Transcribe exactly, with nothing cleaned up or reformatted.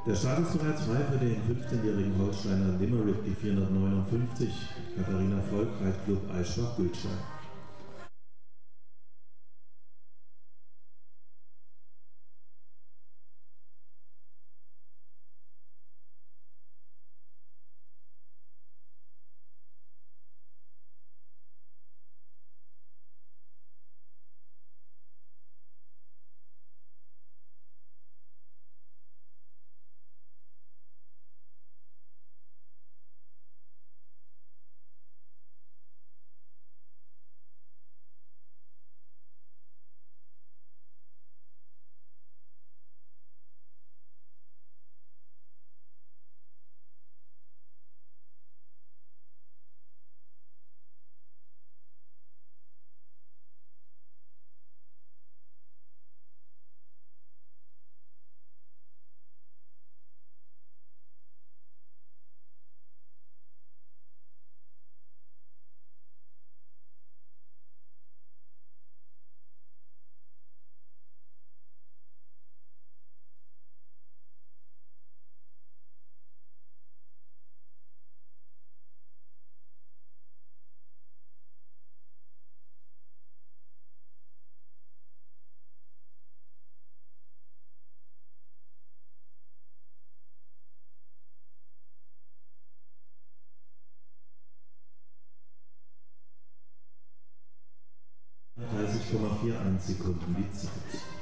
Der Start ist bereits frei für den fünfzehnjährigen Holsteiner Limerick, die vierhundertneunundfünfzig, Katharina Volk, Reitclub Aischbach-Gültstein. dreißig Komma einundvierzig Sekunden die Zeit.